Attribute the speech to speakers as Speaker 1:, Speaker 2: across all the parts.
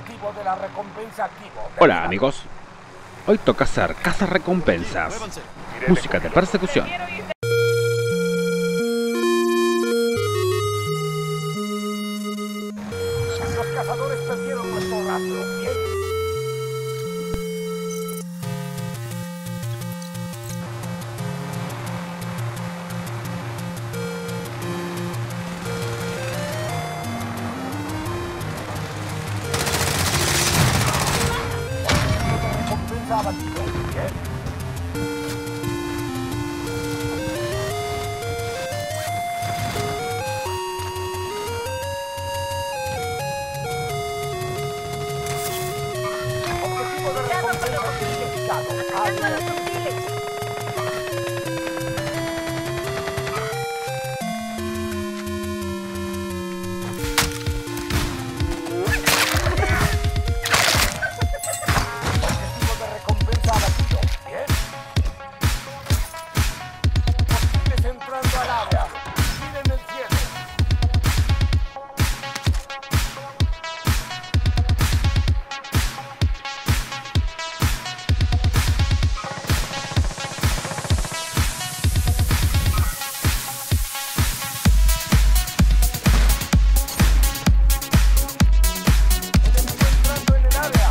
Speaker 1: objetivo de la recompensa activo.
Speaker 2: Hola amigos, hoy toca hacer cazarrecompensas, música de persecución.
Speaker 1: Los cazadores perdieron nuestro rastro. Bien. Recompensa abatido. Bien. Objetivo de recompensa identificado.
Speaker 3: ¡Atacando a los hostiles!
Speaker 1: Objetivo de recompensa abatido. Bien. Hostiles entrando al área. Miren el cielo. Enemigo entrando en el área.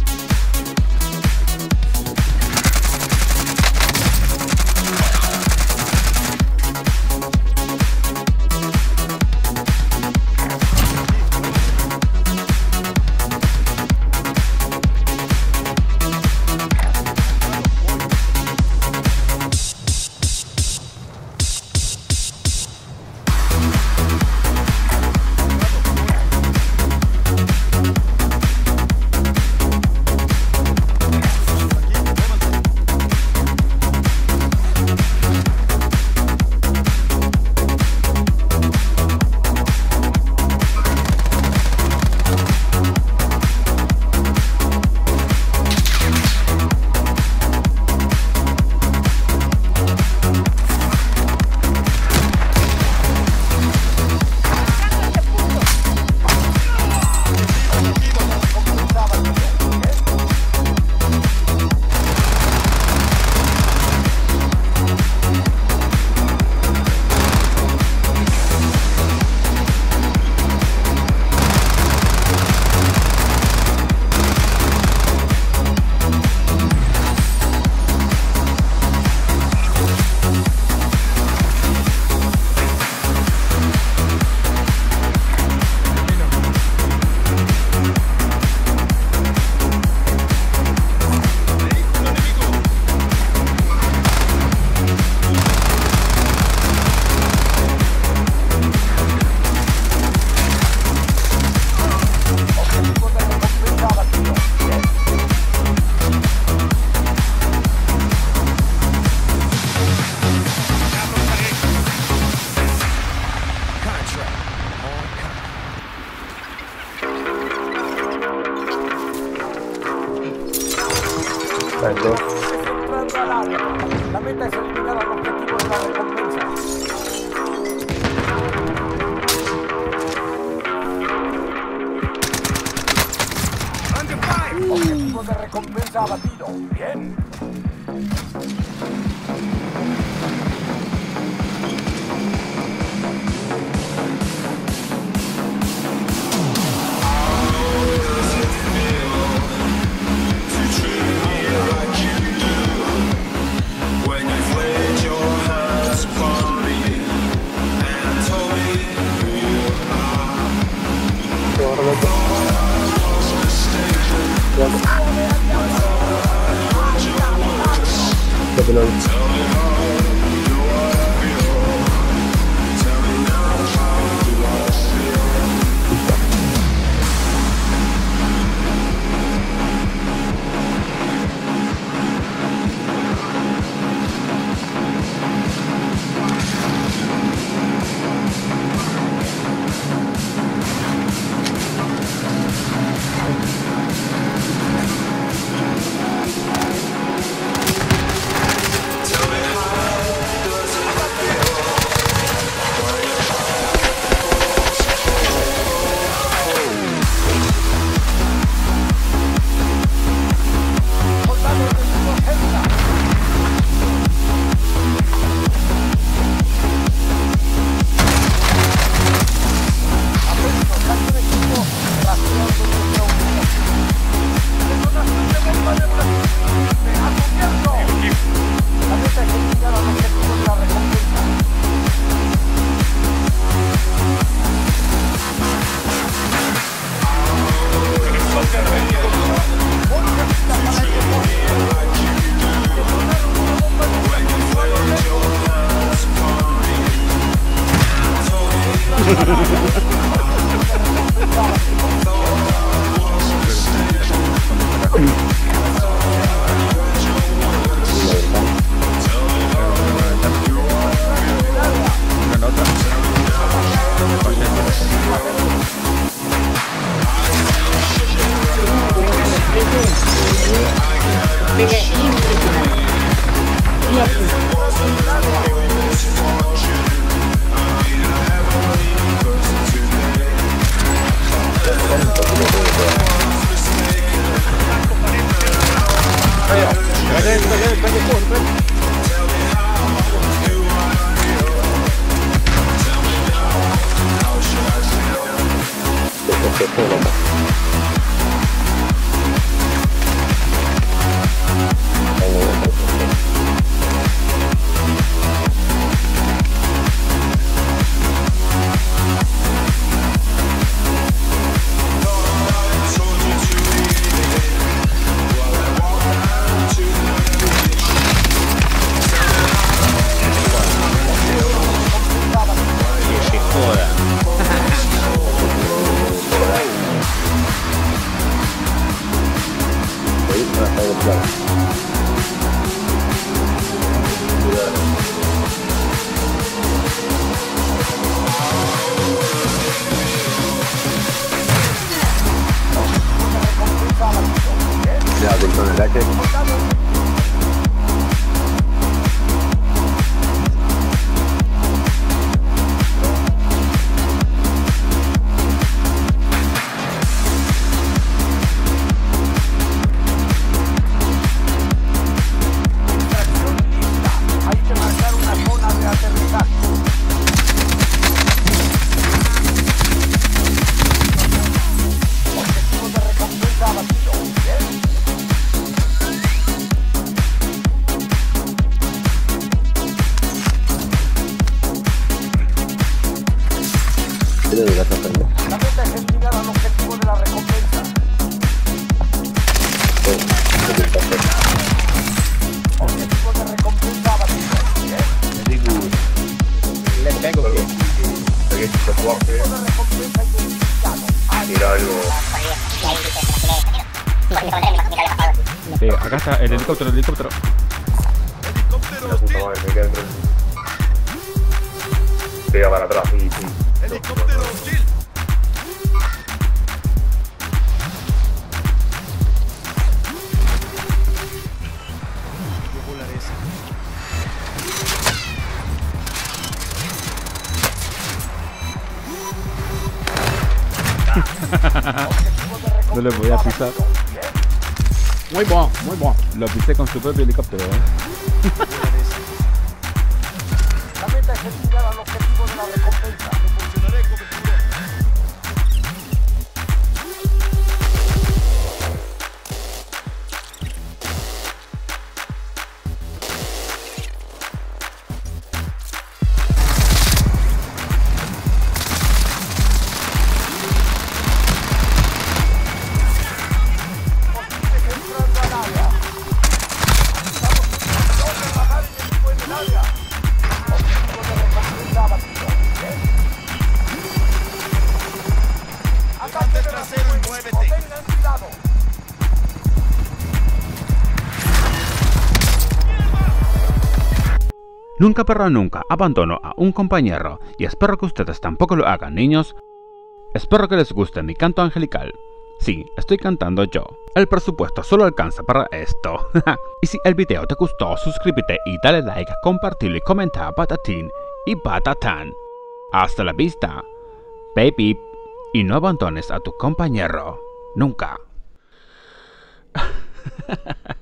Speaker 1: Recompensa abatido. Bien. Objetivo de recompensa abatido. Bien. Entrando al área. La meta es eliminar al objetivo de la recompensa. Objetivo de recompensa abatido. Bien. La meta es llegar al objetivo de la recompensa. Objetivo de recompensa abatido.
Speaker 3: Le tengo que...
Speaker 1: Objetivo de recompensa identificado.
Speaker 4: Mira algo.
Speaker 2: Acá está el helicóptero,
Speaker 4: La puta madre, me queda dentro. Pega para atrás y...
Speaker 5: Helicóptero hostil.
Speaker 2: No le voy a pisar.
Speaker 3: Muy bueno, muy bueno.
Speaker 2: Lo pisé con su propio helicóptero.
Speaker 1: La meta es llegar al objetivo de la recompensa.
Speaker 5: Proporcionaré cobertura. Atente trasero y muévete.
Speaker 1: Tengan cuidado.
Speaker 2: Nunca pero nunca abandono a un compañero y espero que ustedes tampoco lo hagan, niños. Espero que les guste mi canto angelical. Sí, estoy cantando yo. El presupuesto solo alcanza para esto. Y si el video te gustó, suscríbete y dale like, compartirlo y comentar patatín y patatán. Hasta la vista, baby. Y no abandones a tu compañero. Nunca.